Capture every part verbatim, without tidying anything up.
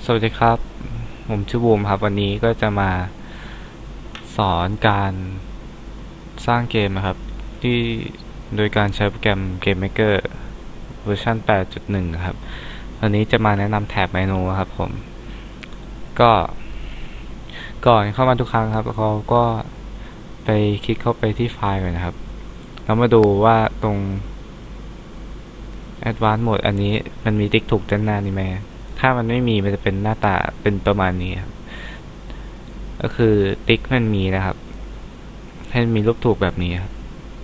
สวัสดีครับผมชื่อบูมครับวันนี้ก็จะมาสอนการสร้างเกมนะครับที่โดยการใช้โปรแกรม Game Maker เวอร์ชัน แปด จุด หนึ่ง ครับวันนี้จะมาแนะนำแถบเมนูครับผมก็ก่อนเข้ามาทุกครั้งครับเขาก็ไปคลิกเข้าไปที่ไฟล์ก่อนนะครับแล้วมาดูว่าตรง Advanced Mode อันนี้มันมีติ๊กถูกด้านหน้านี่ไหมถ้ามันไม่มีมันจะเป็นหน้าตาเป็นประมาณนี้ครับก็คือติ๊กมันมีนะครับให้มีรูปถูกแบบนี้ครับ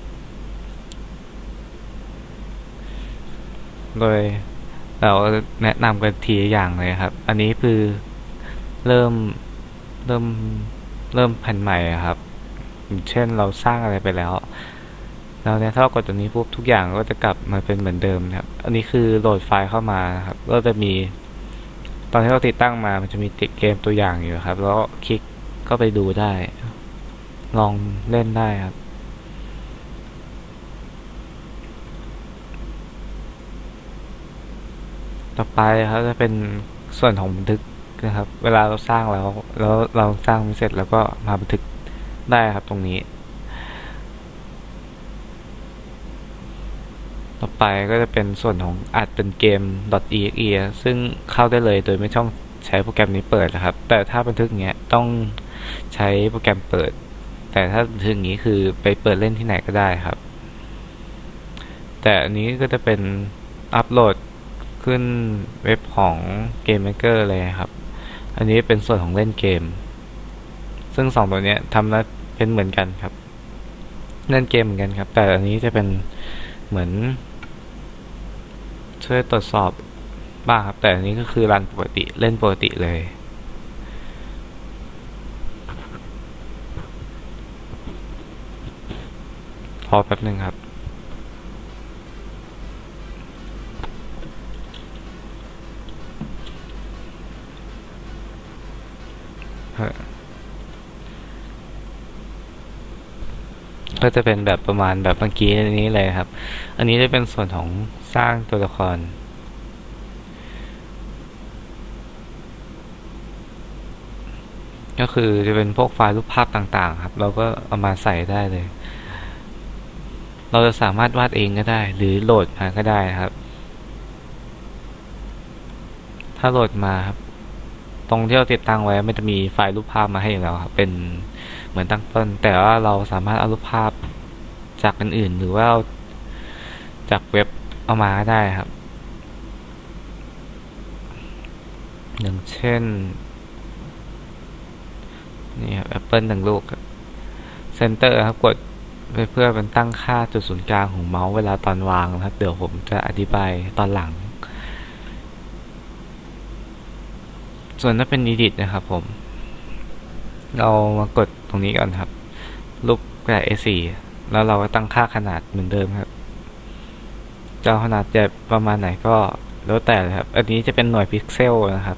โดยเราแนะนำกันทีละอย่างเลยครับอันนี้คือเริ่มเริ่มเริ่มแผ่นใหม่ครับอย่างเช่นเราสร้างอะไรไปแล้วแล้วเนี่ยถ้าเรากดตัวนี้ปุ๊บทุกอย่างก็จะกลับมาเป็นเหมือนเดิมนะครับอันนี้คือโหลดไฟล์เข้ามานะครับก็จะมีตอนที่เราติดตั้งมามันจะมีติดเกมตัวอย่างอยู่ครับแล้วคลิกก็ไปดูได้ลองเล่นได้ครับต่อไปครับจะเป็นส่วนของบันทึกนะครับเวลาเราสร้างแล้วแล้วเราสร้างไม่เสร็จแล้วก็มาบันทึกได้ครับตรงนี้ต่อไปก็จะเป็นส่วนของอัดเป็นเกม .exe ซึ่งเข้าได้เลยโดยไม่ต้องใช้โปรแกรมนี้เปิดนะครับแต่ถ้าบันทึกเงี้ยต้องใช้โปรแกรมเปิดแต่ถ้าบันทึกอย่างนี้คือไปเปิดเล่นที่ไหนก็ได้ครับแต่อันนี้ก็จะเป็นอัปโหลดขึ้นเว็บของ Game Maker เลยครับอันนี้เป็นส่วนของเล่นเกมซึ่งสองตัวนี้ทำแล้วเป็นเหมือนกันครับเล่นเกมเหมือนกันครับแต่อันนี้จะเป็นเหมือนช่วยตรวจสอบบ้างครับแต่อันนี้ก็คือรันปกติเล่นปกติเลยพอแป๊บหนึ่งครับก็จะเป็นแบบประมาณแบบเมื่อกี้นี้เลยครับอันนี้จะเป็นส่วนของสร้างตัวละครก็คือจะเป็นพวกไฟล์รูปภาพต่างๆครับเราก็เอามาใส่ได้เลยเราจะสามารถวาดเองก็ได้หรือโหลดมาก็ได้ครับถ้าโหลดมาครับตรงที่เราติดตั้งไว้มันจะมีไฟล์รูปภาพมาให้อยู่แล้วครับเป็นเหมือนตั้งต้นแต่ว่าเราสามารถเอารูปภาพจากอันอื่นหรือว่าจากเว็บเอามาได้ครับอย่างเช่นนี่ครับแอปเปิลหนึ่งลูกเซนเตอร์ครับกดไปเพื่อเป็นตั้งค่าจุดศูนย์กลางของเมาส์เวลาตอนวางนะครับเดี๋ยวผมจะอธิบายตอนหลังส่วนถ้าเป็น edit นะครับผมเรามากดตรงนี้ก่อนครับรูปกระดาษ เอ สี่ แล้วเราก็ตั้งค่าขนาดเหมือนเดิมครับจะเอาขนาดใหญ่ประมาณไหนก็แล้วแต่เลยครับอันนี้จะเป็นหน่วยพิกเซลนะครับ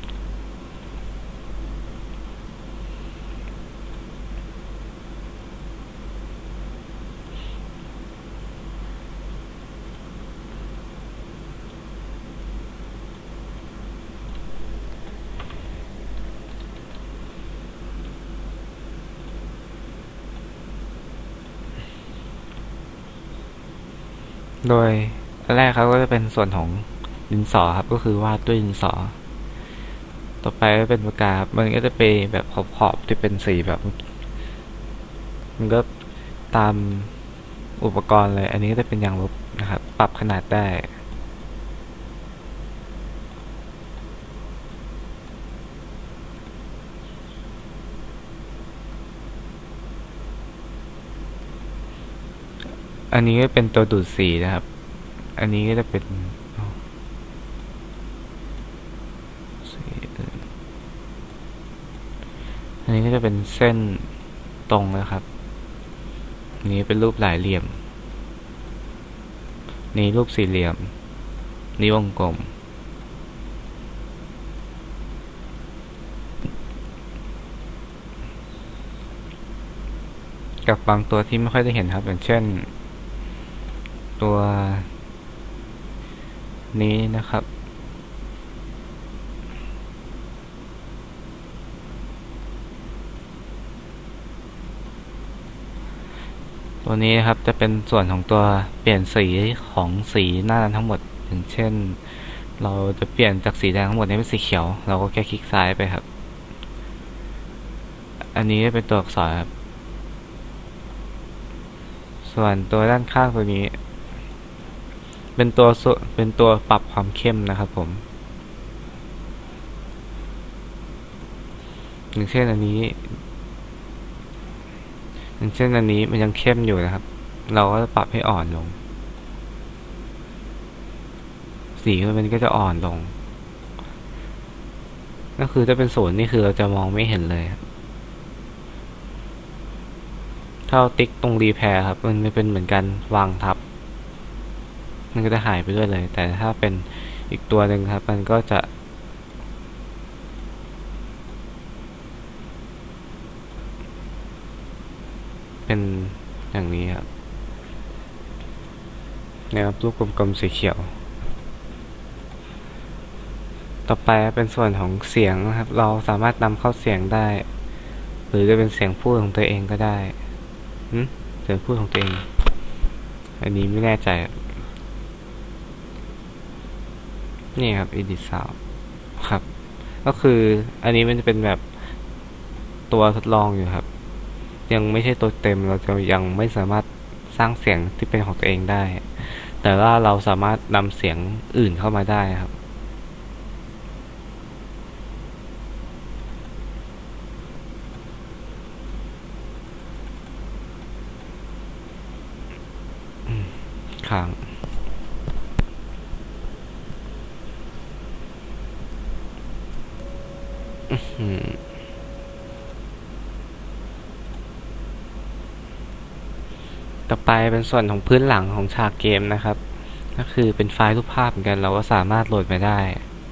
โดยอันแรกครับก็จะเป็นส่วนของดินสอครับก็คือวาดด้วยดินสอต่อไปก็เป็นปากกาครับมันก็จะเป็นแบบขอบๆที่เป็นสีแบบมันก็ตามอุปกรณ์เลยอันนี้ก็จะเป็นยางลบนะครับปรับขนาดได้อันนี้ก็เป็นตัวดูดสีนะครับอันนี้ก็จะเป็นอันนี้ก็จะเป็นเส้นตรงนะครับนี้เป็นรูปหลายเหลี่ยมนี้รูปสี่เหลี่ยมนี้วงกลมกับบางตัวที่ไม่ค่อยได้เห็นครับอย่างเช่นตัวนี้นะครับตัวนี้ครับจะเป็นส่วนของตัวเปลี่ยนสีของสีหน้าทั้งหมดอย่างเช่นเราจะเปลี่ยนจากสีแดงทั้งหมดให้เป็นสีเขียวเราก็แค่คลิกซ้ายไปครับอันนี้เป็นตัวอักษรครับส่วนตัวด้านข้างตัวนี้เป็นตัวเป็นตัวปรับความเข้มนะครับผมอย่างเช่นอันนี้อย่างเช่นอันนี้มันยังเข้มอยู่นะครับเราก็ปรับให้อ่อนลงสีมันก็จะอ่อนลงก็คือถ้าเป็นศูนย์นี่คือเราจะมองไม่เห็นเลยถ้าเราติ๊กตรงรีแพร์ครับมันเป็นเหมือนกันวางทับมันก็จะหายไปด้วยเลยแต่ถ้าเป็นอีกตัวหนึ่งครับมันก็จะเป็นอย่างนี้ครับแนวรูปกลมๆสีเขียวต่อไปเป็นส่วนของเสียงนะครับเราสามารถนำเข้าเสียงได้หรือจะเป็นเสียงพูดของตัวเองก็ได้หืมเสียงพูดของตัวเองอันนี้ไม่แน่ใจนี่ครับ edit sound ครับก็คืออันนี้มันจะเป็นแบบตัวทดลองอยู่ครับยังไม่ใช่ตัวเต็มเราจะยังไม่สามารถสร้างเสียงที่เป็นของตัวเองได้แต่ว่าเราสามารถนำเสียงอื่นเข้ามาได้ครับค้างต่อไปเป็นส่วนของพื้นหลังของฉากเกมนะครับก็คือเป็นไฟล์รูปภาพเหมือนกันเราก็สามารถโหลดมาได้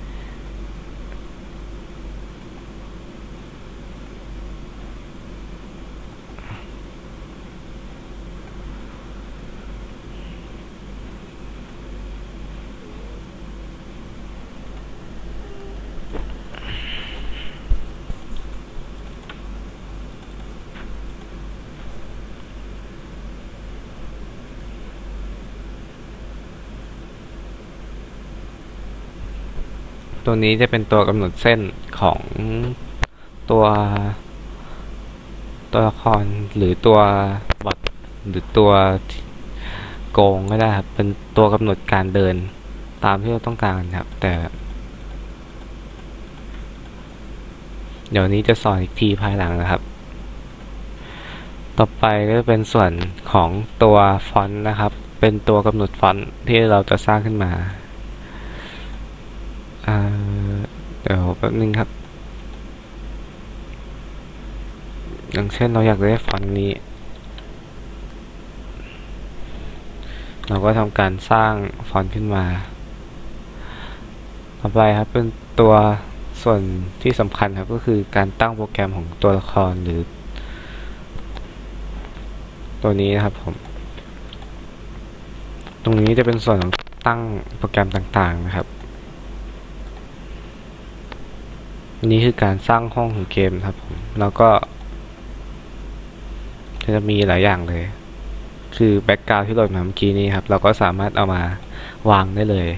ตัวนี้จะเป็นตัวกำหนดเส้นของตัวตัวละครหรือตัวบอทหรือตัวโกงก็ได้ครับเป็นตัวกำหนดการเดินตามที่เราต้องการครับแต่เดี๋ยวนี้จะสอนอีกทีภายหลังนะครับต่อไปก็จะเป็นส่วนของตัวฟอนต์นะครับเป็นตัวกำหนดฟอนต์ที่เราจะสร้างขึ้นมาเดี๋ยวแป๊บนึงครับอย่างเช่นเราอยากได้ฟอนต์นี้เราก็ทำการสร้างฟอนต์ขึ้นมาต่อไปครับเป็นตัวส่วนที่สำคัญครับก็คือการตั้งโปรแกรมของตัวละครหรือตัวนี้นะครับผมตรงนี้จะเป็นส่วนของตั้งโปรแกรมต่างๆนะครับนี่คือการสร้างห้องของเกมครับผมแล้วก็จะมีหลายอย่างเลยคือแบ็กกราวด์ที่โหลดมาเมื่อกี้นี้ครับเราก็สามารถเอามาวางได้เลย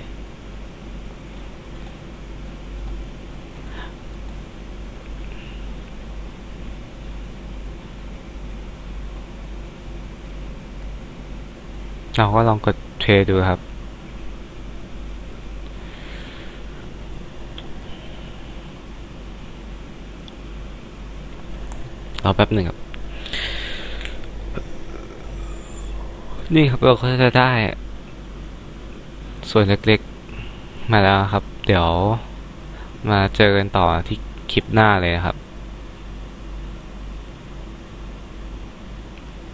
เราก็ลองกดเพลย์ดูครับรอแป๊บหนึ่งครับนี่ครับเราก็จะได้ส่วนเล็กๆมาแล้วครับเดี๋ยวมาเจอกันต่อที่คลิปหน้าเลยครับ